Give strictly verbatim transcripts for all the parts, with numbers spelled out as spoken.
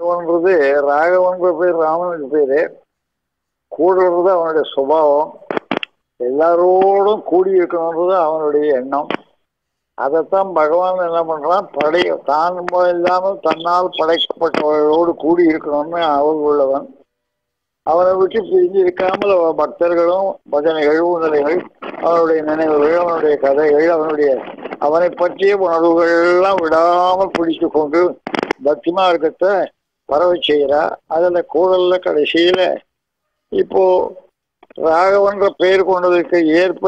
ராகவன்றது ராகவன்ற பேர் ராமனுக்கு பேரு. கூடுறது அவனுடைய சுபாவம். எல்லாரோடும் கூடியிருக்கணுன்றது அவனுடைய எண்ணம். அதைத்தான் பகவான் என்ன பண்றான், படை தான் இல்லாமல் தன்னால் படைக்கப்பட்டவர்களோடு கூடி இருக்கணும்னு அவள் உள்ளவன். அவனை விட்டு பிரிஞ்சு இருக்காமல் பக்தர்களும் பஜனைகள் ஊந்தலைகள் அவனுடைய நினைவுகள் அவனுடைய கதைகள் அவனுடைய அவனை பற்றிய உணர்வுகள் எல்லாம் விடாமல் பிடித்து கொண்டு பக்தி மார்க்கத்தை பரவ செய்கிறா. அதுல கூடல்ல கடைசியில இப்போ ராகவன்ற பெயர் கொண்டதுக்கு ஏற்ப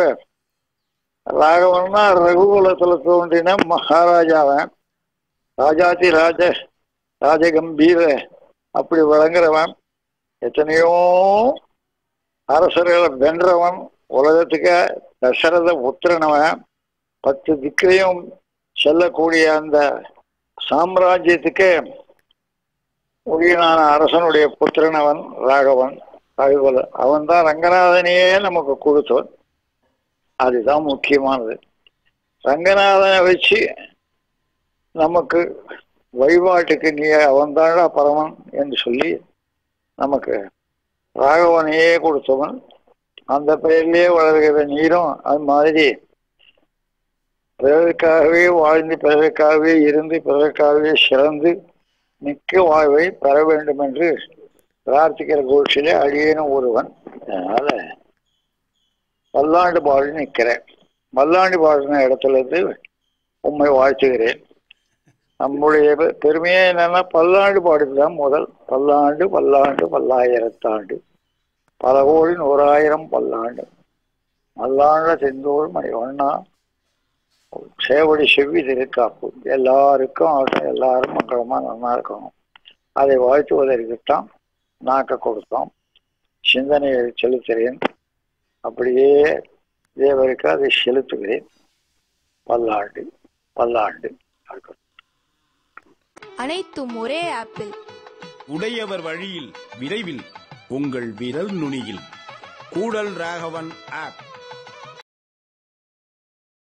ராகவன்னா ரகுகுலத்துல தோன்றின மகாராஜாவன், ராஜாதி ராஜ ராஜகம்பீர அப்படி வழங்குறவன், எத்தனையோ அரசர்களை வென்றவன், உலகத்துக்கு தசரத புத்திரனவன், பத்து திக்கையும் செல்லக்கூடிய அந்த சாம்ராஜ்யத்துக்கு உரியனான அரசனுடைய புத்திரனவன் ராகவன். ராகுகுல அவன் தான் ரங்கநாதனையே நமக்கு கொடுத்தவன். அதுதான் முக்கியமானது. ரங்கநாதனை வச்சு நமக்கு வழிபாட்டுக்கு நீ அவன் தாண்டா பரமன் என்று சொல்லி நமக்கு ராகவனையே கொடுத்தவன். அந்த பெயர்லேயே வளர்கிற நீரும் அது மாதிரி பிறருக்காகவே வாழ்ந்து பிறருக்காகவே இருந்து பிறருக்காகவே சிறந்து மிக்க வாழ்வை பெற வேண்டும் என்று பிரார்த்திக்கிற கோஷிலே அடியேனும் ஒருவன். அதனால பல்லாண்டு பாடு நிற்கிறேன். பல்லாண்டு பாடுன இடத்துல இருந்து உண்மை வாழ்த்துகிறேன். நம்முடைய பெருமையே என்னன்னா பல்லாண்டு பாடுதான் முதல். பல்லாண்டு பல்லாண்டு பல்லாயிரத்தாண்டு பல கோடி நூறாயிரம் பல்லாண்டு மல்லாண்ட செந்தோள் மணி ஒன்னா சேவடி செவ்வி திருக்காப்பு. எல்லாருக்கும் ஆகட்டும், எல்லாரும் மங்களமா நல்லா இருக்கணும். அதை வாழ்த்துவதற்குத்தான் நாக்க கொடுத்தோம். சிந்தனையை செலுத்துகிறேன். அப்படியே தேவருக்கு அதை செலுத்துகிறேன். பல்லாண்டு பல்லாண்டு. அனைத்தும் ஒரே ஆப்பிள். உடையவர் வழியில் விரைவில் உங்கள் விரல் நுனியில். கூடல் ராகவன் ஆப்.